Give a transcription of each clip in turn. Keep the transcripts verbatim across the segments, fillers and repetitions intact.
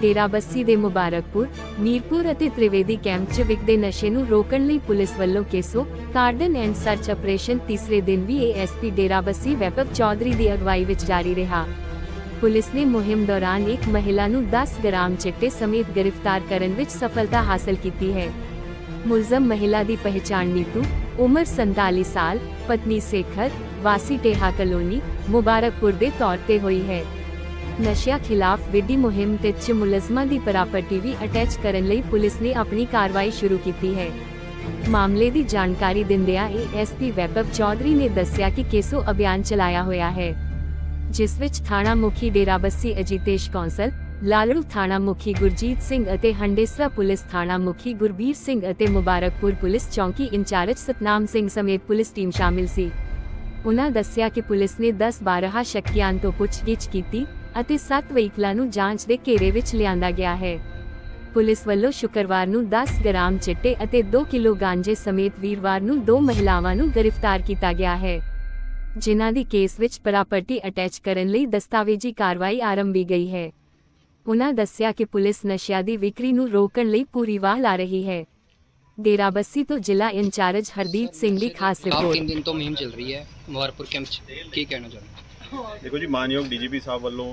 ਡੇਰਾਬੱਸੀ ਦੇ ਮੁਬਾਰਕਪੁਰ, ਮੀਰਪੁਰ ਅਤੇ ਤ੍ਰਿਵੇਦੀ ਕੈਂਪ 'ਚ ਵਿਕਦੇ ਨਸ਼ੇ ਨੂੰ ਰੋਕਣ ਲਈ ਪੁਲਿਸ ਵੱਲੋਂ CASO cordon and search operation ਤੀਸਰੇ ਦਿਨ ਵੀ ਏਐਸਪੀ ਡੇਰਾਬੱਸੀ ਵੈਭਵ ਚੌਧਰੀ ਦੀ ਅਗਵਾਈ ਵਿੱਚ ਜਾਰੀ ਰਿਹਾ। ਪੁਲਿਸ ਨੇ ਮੁਹਿੰਮ ਦੌਰਾਨ ਇੱਕ ਮਹਿਲਾ ਨੂੰ ਦਸ ਗ੍ਰਾਮ ਚਿੱਟੇ ਸਮੇਤ ਗ੍ਰਿਫਤਾਰ ਕਰਨ ਵਿੱਚ ਸਫਲਤਾ ਹਾਸਲ ਕੀਤੀ ਹੈ। ਮੁਲਜ਼ਮ ਮਹਿਲਾ ਦੀ ਪਹਿਚਾਣ ਨੀਤੂ, ਉਮਰ ਸੰਤਾਲੀ ਸਾਲ, ਪਤਨੀ ਸੇਖਰ, ਵਾਸੀ ਟੇਹਾ ਕਲੋਨੀ, ਮੁਬਾਰਕਪੁਰ ਦੇ ਤੌਰ ਤੇ ਹੋਈ ਹੈ। ਨਸ਼ਿਆਂ ਖਿਲਾਫ ਵਿੱਢੀ ਮੁਹਿੰਮ ਤੇ ਚ ਮੁਲਜ਼ਮਾਂ ਦੀ ਪ੍ਰਾਪਰਟੀ ਵੀ ਅਟੈਚ ਕਰਨ ਲਈ ਪੁਲਿਸ ਨੇ ਆਪਣੀ ਕਾਰਵਾਈ ਸ਼ੁਰੂ ਕੀਤੀ ਹੈ। ਮਾਮਲੇ ਦੀ ਜਾਣਕਾਰੀ ਦਿੰਦਿਆਂ ਏਐਸਪੀ ਵੈਭਵ ਚੌਧਰੀ ਨੇ ਦੱਸਿਆ ਕਿ ਕੇਸੋ ਅਭਿਆਨ ਚਲਾਇਆ ਹੋਇਆ ਹੈ, ਜਿਸ ਵਿੱਚ ਥਾਣਾ ਮੁਖੀ ਡੇਰਾਬੱਸੀ ਅਜੀਤੇਸ਼ ਕੌਂਸਲ, ਲਾਲੜੂ ਥਾਣਾ ਮੁਖੀ ਗੁਰਜੀਤ ਸਿੰਘ ਅਤੇ ਹੰਡੇਸਰਾ ਪੁਲਿਸ ਥਾਣਾ ਮੁਖੀ ਗੁਰਬੀਰ ਸਿੰਘ ਅਤੇ ਮੁਬਾਰਕਪੁਰ ਪੁਲਿਸ ਚੌਂਕੀ ਇੰਚਾਰਜ ਸਤਨਾਮ ਸਿੰਘ ਸਮੇਤ ਪੁਲਿਸ ਟੀਮ ਸ਼ਾਮਿਲ ਸੀ। ਉਨ੍ਹਾਂ ਦੱਸਿਆ ਕਿ ਪੁਲਿਸ ਨੇ ਦਸ ਬਾਰ੍ਹਾਂ ਸ਼ੱਕੀਆਂ ਤੋਂ ਪੁੱਛਗਿੱਛ ਕੀਤੀ ਅਤੇ ਸੱਤ ਵਹੀਕਲਾਂ ਨੂੰ ਜਾਂਚ ਦੇ ਘੇਰੇ ਵਿੱਚ ਲਿਆਂਦਾ ਗਿਆ ਹੈ। ਪੁਲਿਸ ਵੱਲੋਂ ਸ਼ੁੱਕਰਵਾਰ ਨੂੰ ਦਸ ਗ੍ਰਾਮ ਚਿੱਟੇ ਅਤੇ ਦੋ ਕਿਲੋ ਗਾਂਜੇ ਸਮੇਤ ਵੀਰਵਾਰ ਨੂੰ ਦੋ ਮਹਿਲਾਵਾਂ ਨੂੰ ਗ੍ਰਿਫਤਾਰ ਕੀਤਾ ਗਿਆ ਹੈ, ਜਿਨ੍ਹਾਂ ਦੀ ਕੇਸ ਵਿੱਚ ਪ੍ਰਾਪਰਟੀ ਅਟੈਚ ਕਰਨ ਲਈ ਦਸਤਾਵੇਜ਼ੀ ਕਾਰਵਾਈ ਆਰੰਭੀ ਗਈ ਹੈ। ਉਨ੍ਹਾਂ ਦੱਸਿਆ ਕਿ ਪੁਲਿਸ ਨਸ਼ਿਆਂ ਦੀ ਵਿਕਰੀ ਨੂੰ ਰੋਕਣ ਲਈ ਪੂਰੀ ਵਾਹ ਲਾ ਰਹੀ ਹੈ। ਡੇਰਾਬੱਸੀ ਤੋਂ ਜ਼ਿਲ੍ਹਾ ਇੰਚਾਰਜ ਹਰਦੀਪ ਸਿੰਘ ਦੀ ਖਾਸ ਰਿਪੋर्ट। तीन दिन तो मुहिम चल रही है मुबारकपुर कैंप की कहना चाहूँगा। देखो जी, मानयोग डीजीपी साहब वालों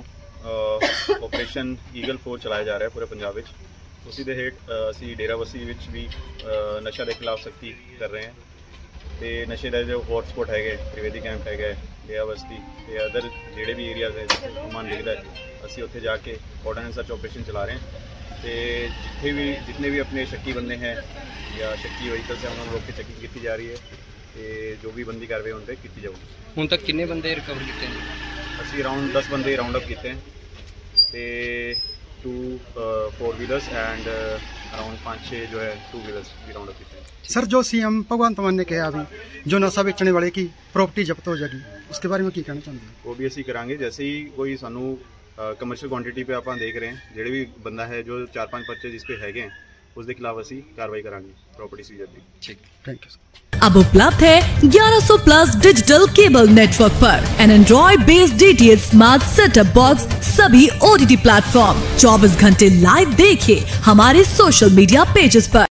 ऑपरेशन ईगल फोर चलाया जा रहा है पूरे पंजाब में। उसी दे हेठ असी डेराबस्सी विच भी नशा के खिलाफ सख्ती कर रहे हैं। तो नशे का जो हॉटस्पॉट है त्रिवेदी कैंप है, डेराबस्सी ते अदर जोड़े भी एरियाज है जिथे समान दिखता है, असी उत्थे जाके कॉर्डन एंड सर्च ऑपरेशन चला रहे हैं। तो जिथे भी जितने भी अपने शक्की बंदे हैं या शक्की व्हीकल्स हैं उन्होंने रोक के चेकिंग की जा रही है। तो जो भी बंदी कार्रवाई उन पर की जाऊगी। हुण तक कितने बंदे रिकवर किए हैं? असी अराउंड दस बंदे राउंड अप किए हैं, तो two four wheelers and around पाँच छः जो है टू व्हीलर्स भी राउंड अप किए हैं। सर, जो सीएम भगवंत मान ने कहा अभी जो नशा बेचने वाले की प्रॉपर्टी जब्त हो जाएगी, उसके बारे में क्या कहना चाहते हैं? वो भी असी करांगे। जैसे ही कोई सानू कमर्शियल क्वांटिटी पे आप देख रहे हैं, जोड़े भी बंदा है जो चार पाँच पर्चे जिस पे है उसके खिलाफ असी कार्रवाई करांगे प्रॉपर्टी सीजर की। ठीक, थैंक यू। अब उपलब्ध है ग्यारह सौ प्लस डिजिटल केबल नेटवर्क पर an Android based DTH smart setup box सभी ओटीटी प्लेटफॉर्म। चौबीस घंटे लाइव देखिए हमारे सोशल मीडिया पेजेस पर।